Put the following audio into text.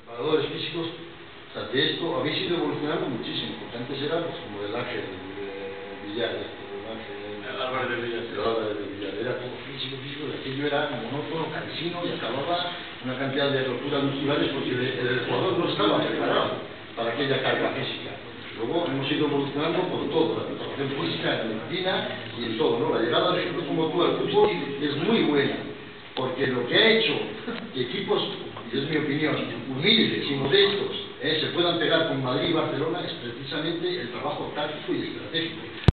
Preparadores físicos, o sea, de esto habéis ido evolucionando muchísimo, porque antes era pues, como el Ángel Villar, Álvarez de Villar, era todo físico, de aquello era monótono, cansino y acababa una cantidad de roturas musculares porque el jugador no estaba preparado para aquella carga física. Luego hemos ido evolucionando por todo, la preparación física, la medicina y en todo, ¿no? La llegada de gente como tú al fútbol es muy buena, porque lo que ha hecho que equipos, y es mi opinión, humildes y modestos, se puedan pegar con Madrid y Barcelona es precisamente el trabajo táctico y estratégico.